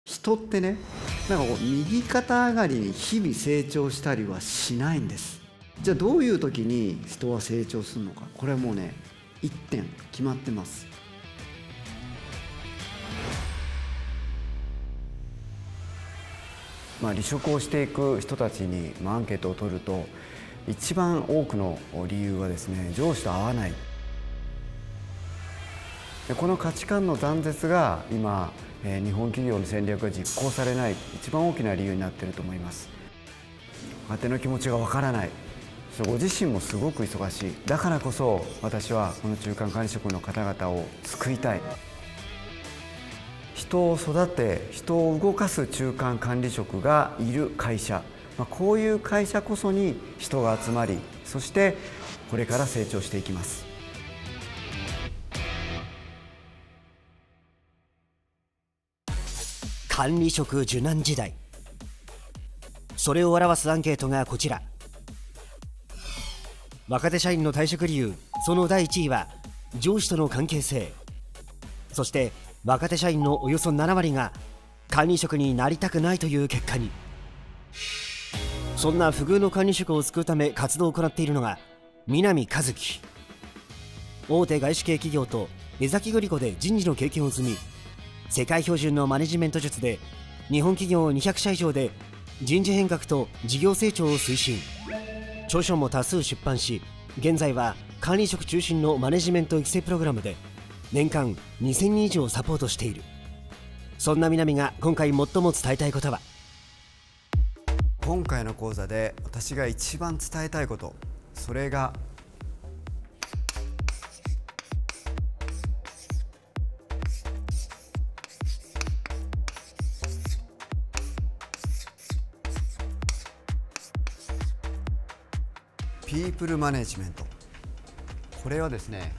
人ってね、なんかこう右肩上がりに日々成長したりはしないんです。じゃあどういう時に人は成長するのか、これはもうね、一点決まってます。離職をしていく人たちにアンケートを取ると、一番多くの理由はですね、上司と合わない。この価値観の断絶が今、日本企業の戦略が実行されない一番大きな理由になっていると思います。若手の気持ちがわからない。ご自身もすごく忙しい。だからこそ私はこの中間管理職の方々を救いたい。人を育て、人を動かす中間管理職がいる会社、こういう会社こそに人が集まり、そしてこれから成長していきます。 管理職受難時代、それを表すアンケートがこちら。若手社員の退職理由、その第1位は上司との関係性。そして若手社員のおよそ7割が管理職になりたくないという結果に。そんな不遇の管理職を救うため活動を行っているのが南一輝。大手外資系企業と江崎グリコで人事の経験を積み、世界標準のマネジメント術で日本企業200社以上で人事変革と事業成長を推進。著書も多数出版し、現在は管理職中心のマネジメント育成プログラムで年間2000人以上サポートしている。そんな南が今回最も伝えたいことは、 今回の講座で私が一番伝えたいこと、それがピープルマネジメント。これはですね、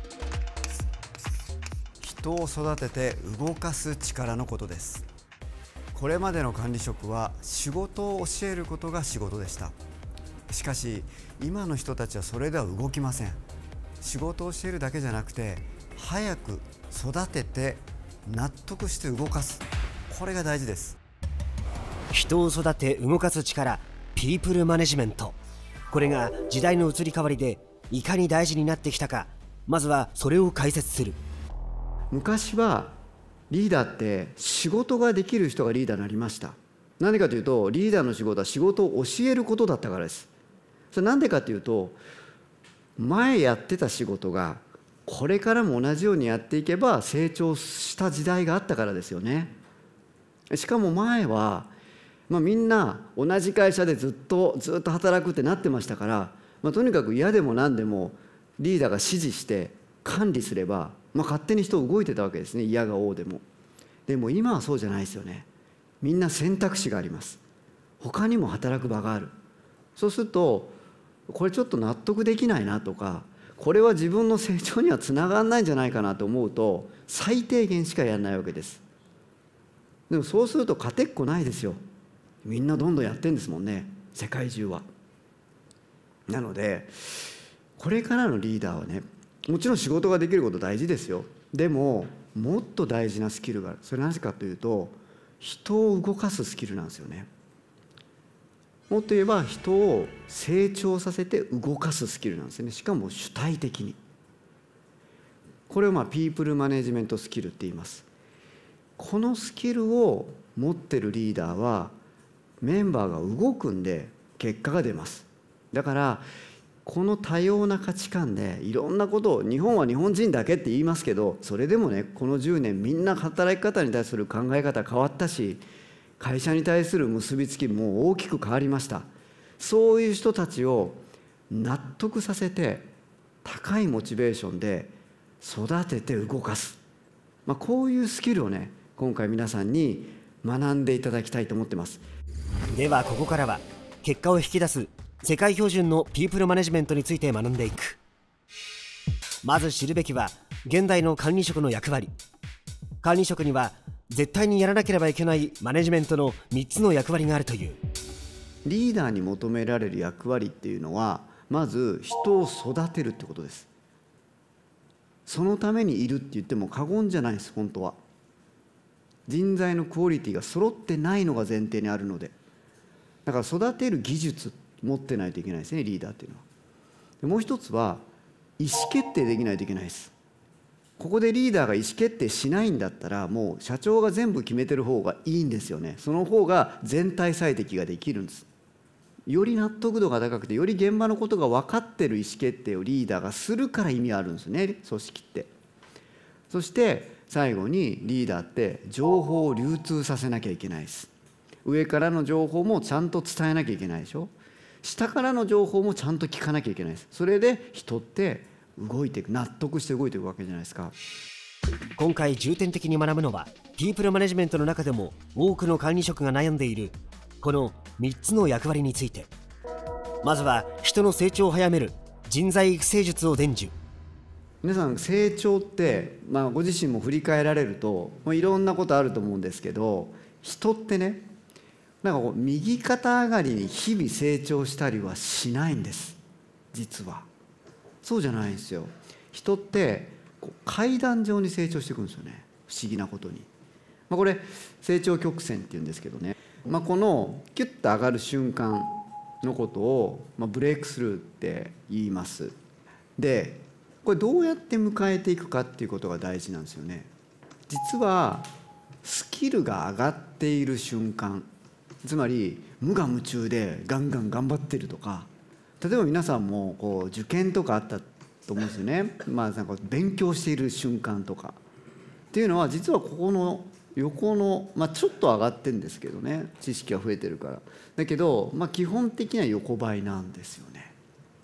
人を育てて動かす力のことです。これまでの管理職は仕事を教えることが仕事でした。しかし今の人たちはそれでは動きません。仕事を教えるだけじゃなくて、早く育てて納得して動かす、これが大事です。 人を育て動かす力、ピープルマネジメント。これが時代の移り変わりでいかに大事になってきたか、まずはそれを解説する。 昔はリーダーって仕事ができる人がリーダーになりました。何かというと、リーダーの仕事は仕事を教えることだったからです。それなんでかというと、前やってた仕事がこれからも同じようにやっていけば成長した時代があったからですよね。しかも前はみんな同じ会社でずっと働くってなってましたから、とにかく嫌でも何でもリーダーが指示して管理すれば、勝手に人動いてたわけですね、嫌が応でも。でも今はそうじゃないですよね。みんな選択肢があります。他にも働く場がある。そうすると、これちょっと納得できないなとか、これは自分の成長にはつながらないんじゃないかなと思うと、最低限しかやらないわけです。でもそうすると勝てっこないですよ。みんなどんどんやってんですもんね、世界中は。なのでこれからのリーダーはね、もちろん仕事ができること大事ですよ。でももっと大事なスキルがある。それはなぜかというと、人を動かすスキルなんですよね。もっと言えば人を成長させて動かすスキルなんですね。しかも主体的に。これをピープルマネジメントスキルって言います。このスキルを持ってるリーダーはメンバーが動くんで結果が出ます。だからこの多様な価値観でいろんなことを、日本は日本人だけって言いますけど、それでもね、この10年みんな働き方に対する考え方変わったし、会社に対する結びつきも大きく変わりました。そういう人たちを納得させて、高いモチベーションで育てて動かす、こういうスキルをね、今回皆さんに学んでいただきたいと思ってます。 ではここからは結果を引き出す世界標準のピープルマネジメントについて学んでいく。まず知るべきは現代の管理職の役割。管理職には絶対にやらなければいけないマネジメントの3つの役割があるという。 リーダーに求められる役割っていうのは、まず人を育てるってことです。そのためにいるって言っても過言じゃないです、本当は。 人材のクオリティが揃ってないのが前提にあるので、だから育てる技術持ってないといけないですね、リーダーっていうのは。でもう一つは意思決定できないといけないです。ここでリーダーが意思決定しないんだったら、もう社長が全部決めてる方がいいんですよね。その方が全体最適ができるんです。より納得度が高くて、より現場のことが分かってる意思決定をリーダーがするから意味あるんですね、組織って。そして最後にリーダーって情報を流通させなきゃいけないです。上からの情報もちゃんと伝えなきゃいけないでしょ。下からの情報もちゃんと聞かなきゃいけないです。それで人って動いていく、納得して動いていくわけじゃないですか。 今回重点的に学ぶのは、ピープルマネジメントの中でも多くの管理職が悩んでいるこの3つの役割について。まずは人の成長を早める人材育成術を伝授。 皆さん成長って、ご自身も振り返られるといろんなことあると思うんですけど、人ってね、なんか右肩上がりに日々成長したりはしないんです。実はそうじゃないんですよ。人って階段状に成長していくんですよね、不思議なことに。これ成長曲線っていうんですけどね、このキュッと上がる瞬間のことを、ブレイクスルーって言います。でこれどうやって迎えていくかっていうことが大事なんですよね。実はスキルが上がっている瞬間、つまり無我夢中でガンガン頑張ってるとか、例えば皆さんも受験とかあったと思うんですよね。なんか勉強している瞬間とかっていうのは、実はここの横の、ちょっと上がってるんですけどね、知識が増えてるから。だけど、基本的には横ばいなんですよね。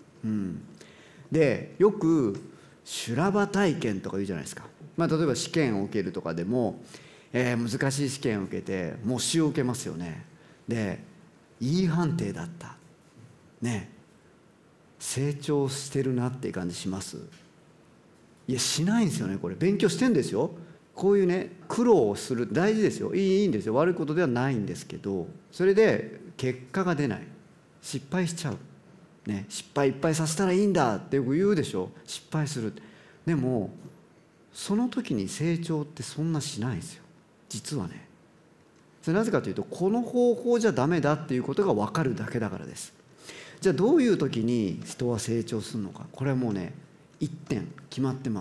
でよく修羅場体験とか言うじゃないですか。例えば試験を受けるとかでも、難しい試験を受けて模試を受けますよね。で E 判定だったね、成長してるなっていう感じします？いや、しないんですよね。これ勉強してんですよ。こういうね、苦労をする大事ですよ。いいんですよ。悪いことではないんですけど、それで結果が出ない、失敗しちゃうね。失敗いっぱいさせたらいいんだってよく言うでしょ。失敗する。でもその時に成長ってそんなしないんですよ、実はね。それなぜかというと、この方法じゃダメだっていうことが分かるだけだからです。じゃあどういう時に人は成長するのか。これはもうね、一点決まってます。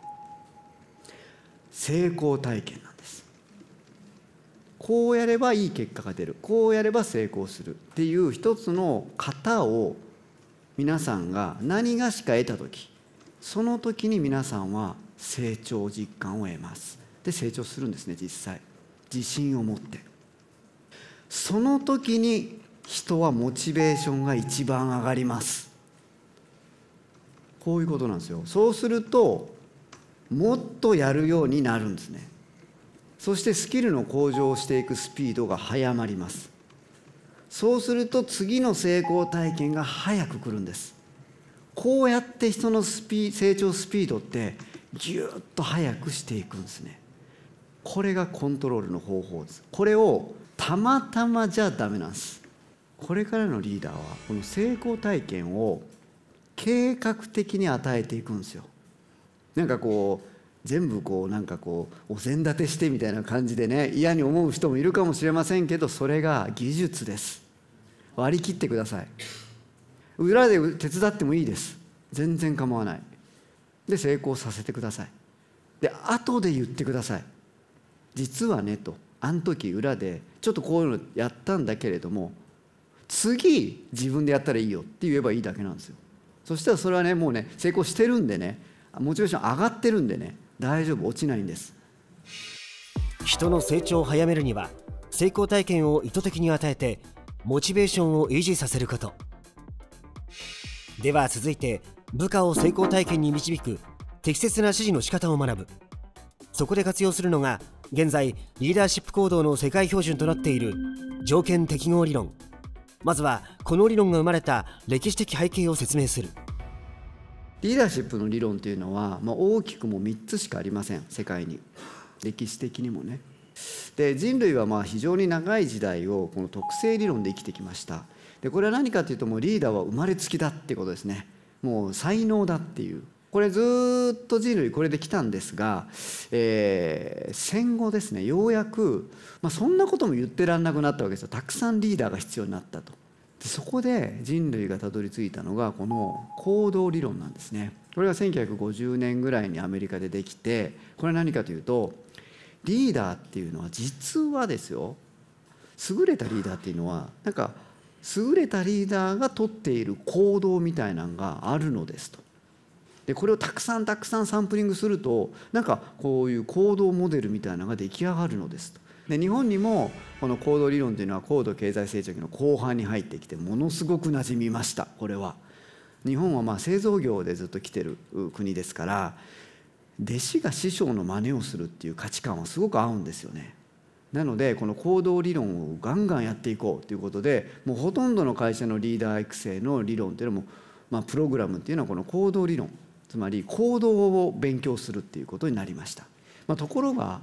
成功体験なんです。こうやればいい結果が出る、こうやれば成功するっていう一つの型を皆さんが何がしか得た時、その時に皆さんは成長実感を得ます。で成長するんですね。実際自信を持って、その時に人はモチベーションが一番上がります。こういうことなんですよ。そうするともっとやるようになるんですね。そしてスキルの向上をしていくスピードが速まります。そうすると次の成功体験が早く来るんです。こうやって人の成長スピードってぎゅっと速くしていくんですね。これがコントロールの方法です。これをたまたまじゃダメなんです。これからのリーダーはこの成功体験を計画的に与えていくんですよ。なんか全部お膳立てしてみたいな感じでね、嫌に思う人もいるかもしれませんけど、それが技術です。割り切ってください。裏で手伝ってもいいです。全然構わない。で成功させてください。で後で言ってください。実はねと、あの時裏でちょっとこういうのやったんだけれども、次自分でやったらいいよって言えばいいだけなんですよ。そしたらそれはね、もうね、成功してるんでね、モチベーション上がってるんでね、大丈夫、落ちないんです。 人の成長を早めるには、成功体験を意図的に与えてモチベーションを維持させること。では続いて、部下を成功体験に導く適切な指示の仕方を学ぶ。そこで活用するのが現在リーダーシップ行動の世界標準となっている条件適合理論。まずはこの理論が生まれた歴史的背景を説明する。 リーダーシップの理論というのは、大きくも3つしかありません、世界に。歴史的にもね。で人類は非常に長い時代をこの特性理論で生きてきました。でこれは何かというと、もうリーダーは生まれつきだっていうことですね。もう才能だっていう。 これずっと人類これで来たんですが、戦後ですね、ようやく、そんなことも言ってらんなくなったわけですよ。たくさんリーダーが必要になったと。でそこで人類がたどり着いたのがこの行動理論なんですね。これが1950年ぐらいにアメリカでできて、これは何かというと、リーダーっていうのは実はですよ、優れたリーダーっていうのはなんか優れたリーダーが取っている行動みたいなのがあるのですと。でこれをたくさんサンプリングすると、なんかこういう行動モデルみたいなのが出来上がるのですと。で日本にもこの行動理論というのは高度経済成長期の後半に入ってきてものすごく馴染みました。これは日本は製造業でずっと来てる国ですから、弟子が師匠の真似をするっていう価値観はすごく合うんですよね。なのでこの行動理論をガンガンやっていこうということで、もうほとんどの会社のリーダー育成の理論っていうのも、プログラムっていうのはこの行動理論、つまり行動を勉強するっていうことになりました。ところが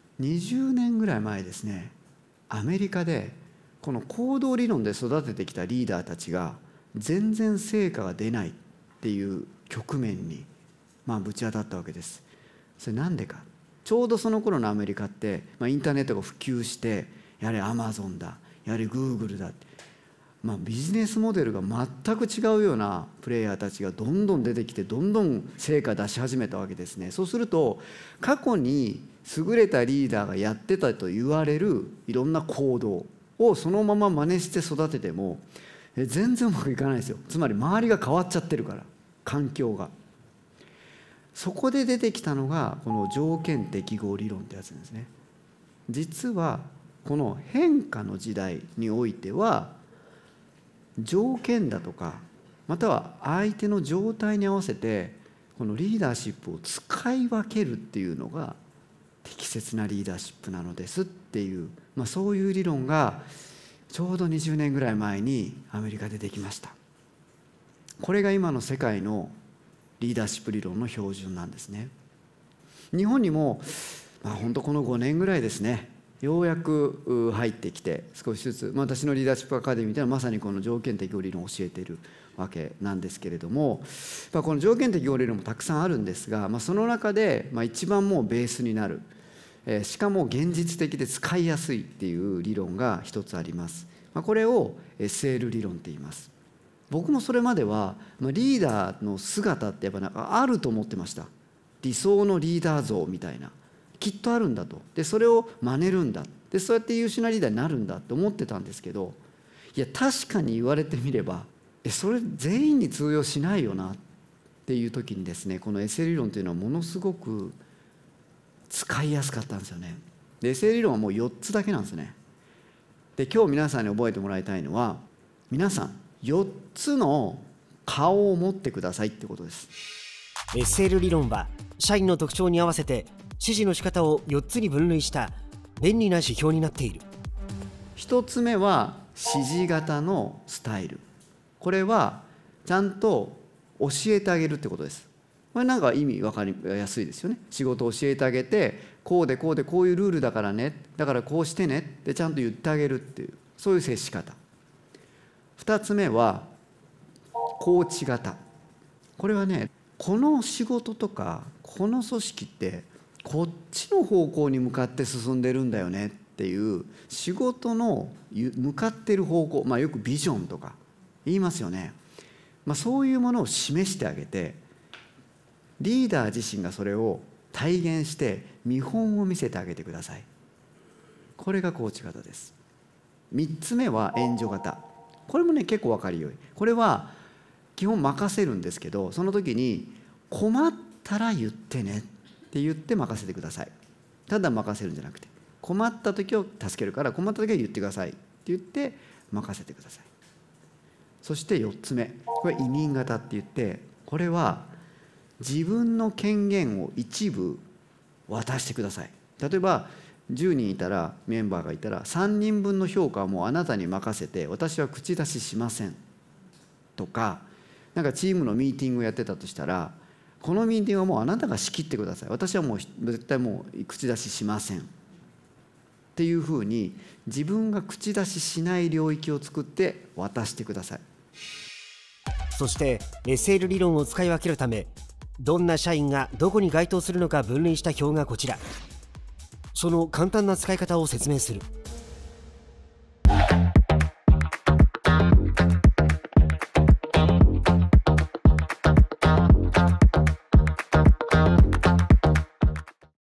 20年ぐらい前ですね、アメリカでこの行動理論で育ててきたリーダーたちが全然成果が出ないっていう局面にぶち当たったわけです。それなんでか。ちょうどその頃のアメリカって、インターネットが普及して、やはりアマゾンだ、やはりグーグルだって、ビジネスモデルが全く違うようなプレイヤーたちがどんどん出てきて、どんどん成果出し始めたわけですね。そうすると過去に優れたリーダーがやってたと言われるいろんな行動をそのまま真似して育てても全然うまくいかないですよ。つまり周りが変わっちゃってるから、環境が。そこで出てきたのがこの条件適合理論ってやつですね。実はこの変化の時代においては条件だとか、または相手の状態に合わせてこのリーダーシップを使い分けるっていうのが適切なリーダーシップなのですっていう、そういう理論がちょうど20年ぐらい前にアメリカでできました。これが今の世界のリーダーシップ理論の標準なんですね。日本にも本当この5年ぐらいですね、ようやく入ってきて少しずつ、私のリーダーシップアカデミーというのはまさにこの条件適合理論を教えているわけなんですけれども、この条件適合理論もたくさんあるんですが、その中で一番もうベースになる、しかも現実的で使いやすいっていう理論が一つあります。これを SL 理論って言います。僕もそれまではリーダーの姿ってやっぱなんかあると思ってました。理想のリーダー像みたいな、きっとあるんだと。でそれを真似るんだ。でそうやって優秀なリーダーになるんだって思ってたんですけど、いや確かに言われてみればそれ全員に通用しないよなっていう時にですね、この SL 理論というのはものすごく使いやすかったんですよね。で SL 理論はもう4つだけなんですね。で今日皆さんに覚えてもらいたいのは、皆さん4つの顔を持ってくださいってことです。 SL 理論は社員の特徴に合わせて指示の仕方を4つに分類した便利な指標になっている。 1つ目は指示型のスタイル。これはちゃんと教えてあげるってことです。これなんか意味分かりやすいですよね。仕事を教えてあげて、こうでこうでこういうルールだからね、だからこうしてねってちゃんと言ってあげるっていう、そういう接し方。2つ目はコーチ型。これはね、この仕事とかこの組織ってこっちの方向に向かって進んでるんだよねっていう仕事の向かってる方向、よくビジョンとか言いますよね。そういうものを示してあげて、リーダー自身がそれを体現して見本を見せてあげてください。これがコーチ型です。3つ目は援助型。これもね結構分かりよい。これは基本任せるんですけど、その時に困ったら言ってねって言って任せてください。ただ任せるんじゃなくて、困った時を助けるから困った時は言ってくださいって言って任せてください。そして4つ目、これ委任型って言って、これは自分の権限を一部渡してください。例えば10人いたら、メンバーがいたら3人分の評価はもうあなたに任せて私は口出ししませんとか、なんかチームのミーティングをやってたとしたら、このミーティングはもうあなたが仕切ってください、私はもう絶対もう口出ししませんっていうふうに、自分が口出ししない領域を作って渡してください。 そして SL 理論を使い分けるため、 どんな社員がどこに該当するのか分類した表がこちら。その簡単な使い方を説明する。